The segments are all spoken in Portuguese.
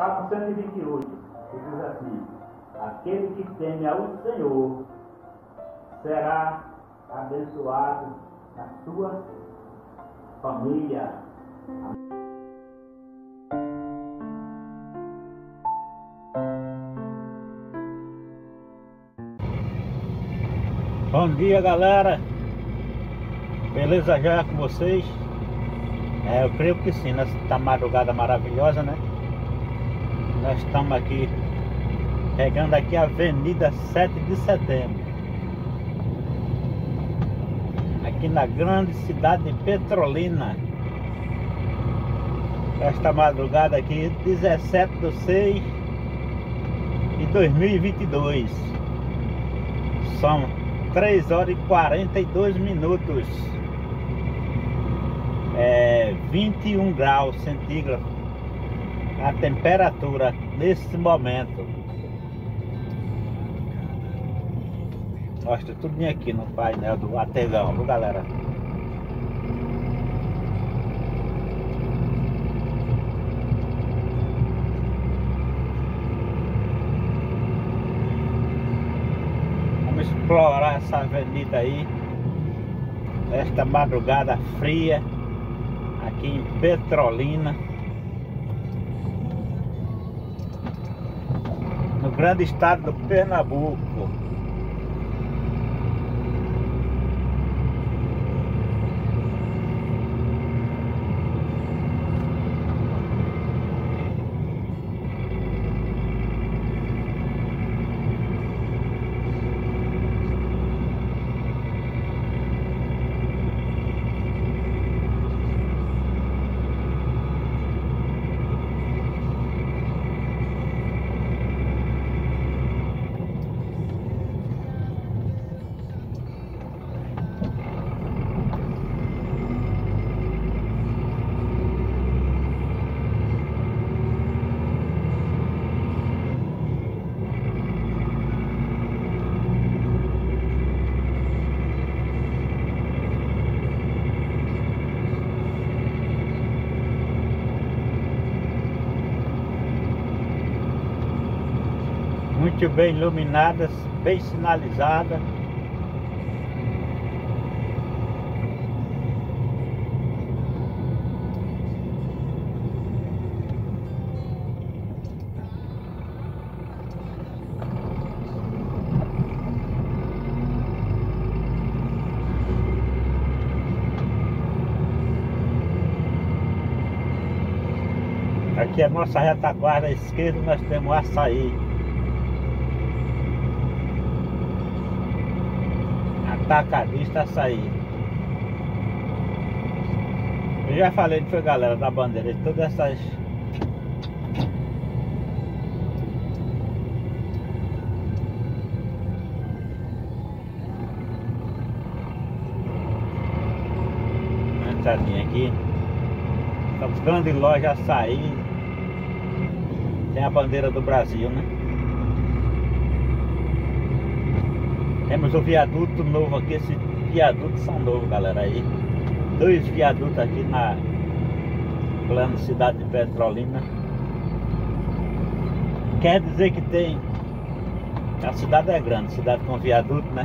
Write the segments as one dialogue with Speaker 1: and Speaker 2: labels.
Speaker 1: Salmo 128, que diz assim: aquele que teme ao Senhor será abençoado na sua família.
Speaker 2: Bom dia, galera. Beleza já com vocês? Eu creio que sim, nessa madrugada maravilhosa, né? Nós estamos aqui pegando aqui a Avenida 7 de Setembro, aqui na grande cidade de Petrolina. Esta madrugada aqui, 17/6/2022. São 3 horas e 42 minutos. 21 graus centígrados a temperatura nesse momento. Mostra tudo aqui no painel do Ategão, viu, galera? Vamos explorar essa avenida aí, esta madrugada fria aqui em Petrolina, no grande estado do Pernambuco. Muito bem iluminadas, bem sinalizadas. Aqui é a nossa retaguarda à esquerda, nós temos Açaí. Atacadista Açaí. Eu já falei disso, galera, da bandeira, de todas essas entradinha aqui. Estamos grande loja Açaí. Tem a bandeira do Brasil, né? Temos o viaduto novo aqui, esse viaduto são novos, galera, aí. 2 viadutos aqui na plano cidade de Petrolina. Quer dizer que tem... A cidade é grande, cidade com viaduto, né?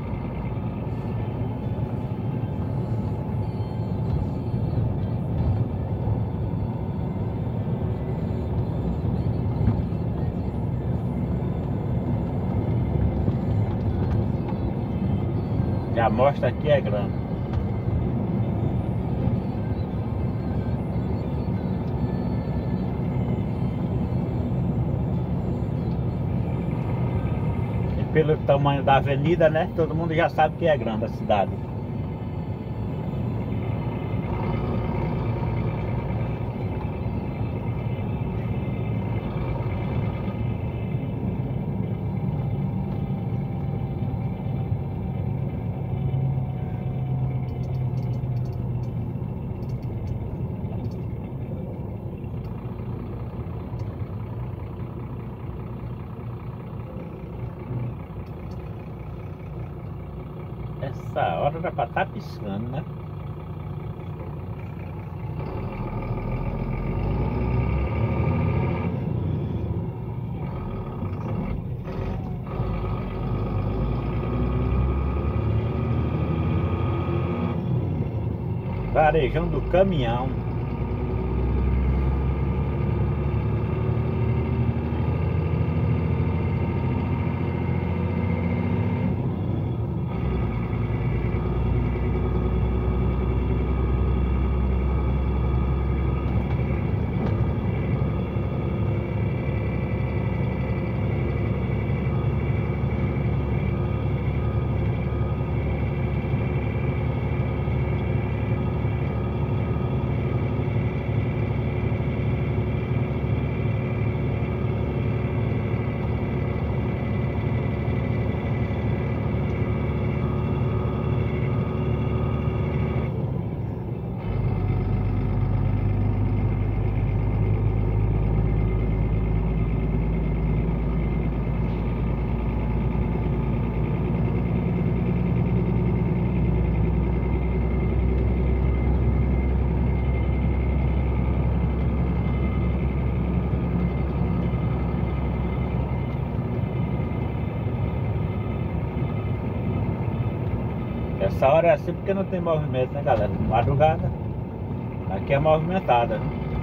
Speaker 2: A amostra aqui é grande. E pelo tamanho da avenida, né? Todo mundo já sabe que é grande a cidade. Essa hora já pra estar piscando, né? Varejão do Caminhão. Essa hora é assim porque não tem movimento, né, galera? Madrugada aqui é movimentada.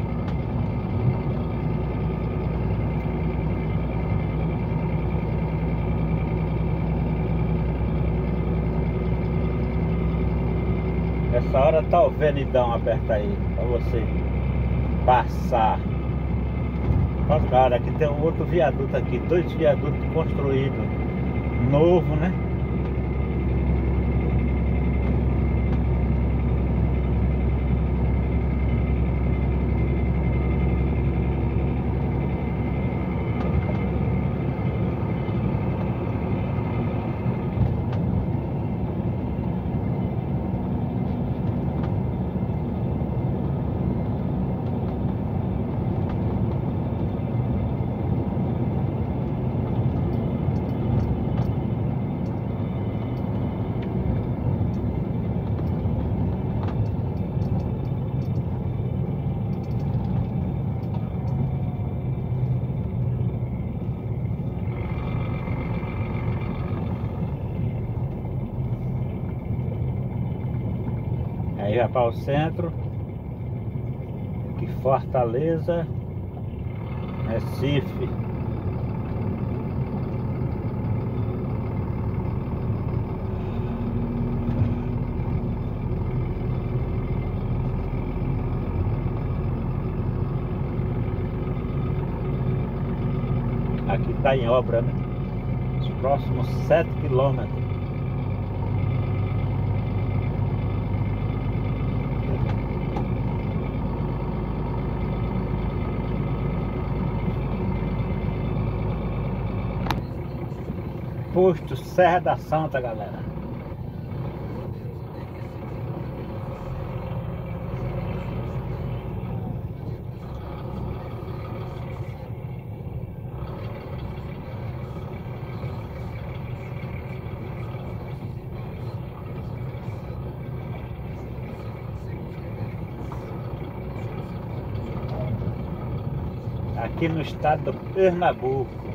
Speaker 2: Essa hora tá o venidão aberto aí pra você passar. Olha, cara, aqui tem um outro viaduto aqui, 2 viadutos construídos novo, né? Aí vai para o centro, aqui Fortaleza, Recife. Aqui está em obra, né? Os próximos 7 quilômetros. Posto Serra da Santa, galera. Aqui no estado do Pernambuco.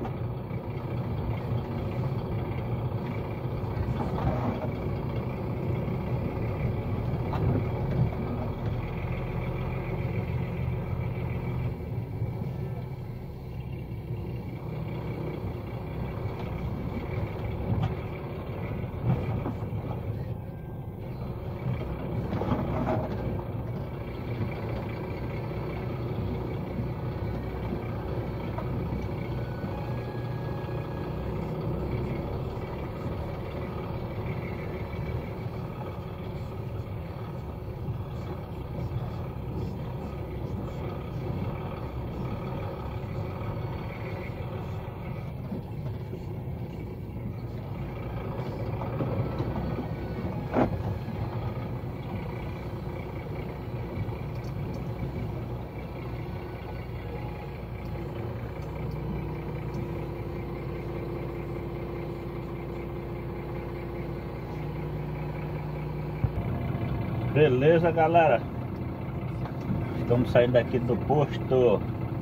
Speaker 2: Beleza, galera, estamos saindo aqui do posto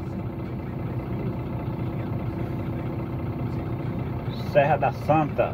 Speaker 2: Serra da Santa.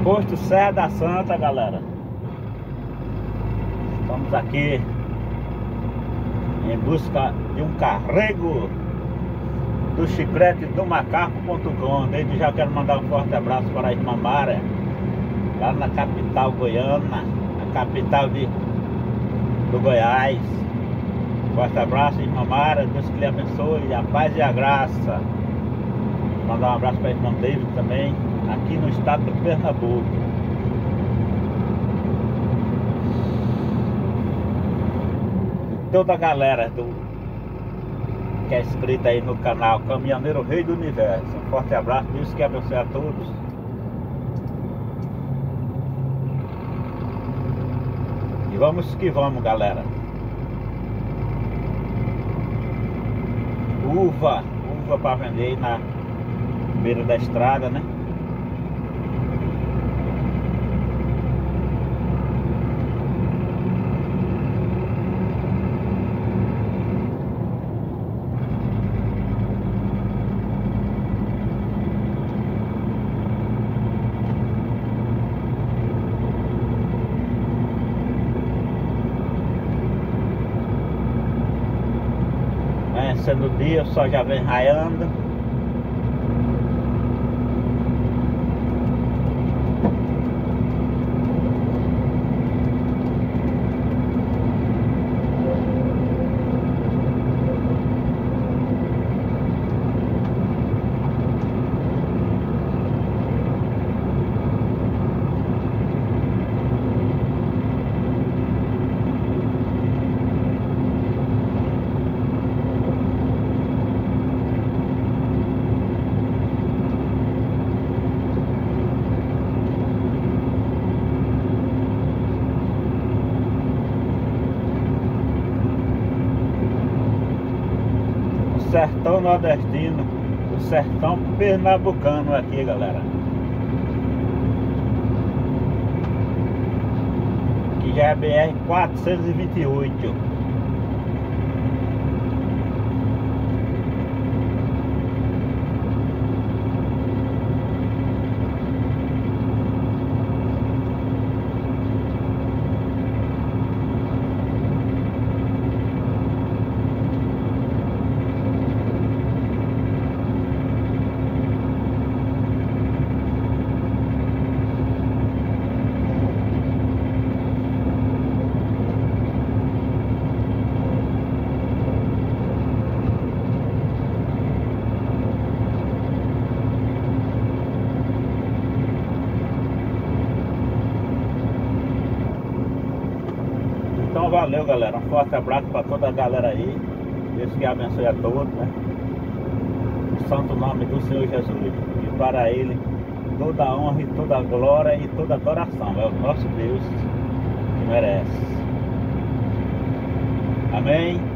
Speaker 2: Posto Serra da Santa, galera. Estamos aqui em busca de um carrego do chiclete do macaco.com. Desde já quero mandar um forte abraço para a irmã Mara, lá na capital goiana, na capital do Goiás. Forte abraço, irmã Mara, Deus que lhe abençoe, a paz e a graça. Mandar um abraço para a irmã David também, aqui no estado do Pernambuco. Toda a galera que é inscrita aí no canal Caminhoneiro Rei do Universo, um forte abraço, Deus que abençoe a todos. E vamos que vamos, galera. Uva para vender aí na beira da estrada, né? Sendo dia, o sol já vem raiando. Sertão nordestino, o sertão pernambucano aqui, galera. Que já é BR-428. Então valeu, galera, um forte abraço para toda a galera aí. Deus que abençoe a todos, né? O santo nome do Senhor Jesus. E para Ele toda a honra e toda a glória e toda a adoração. É o nosso Deus que merece. Amém.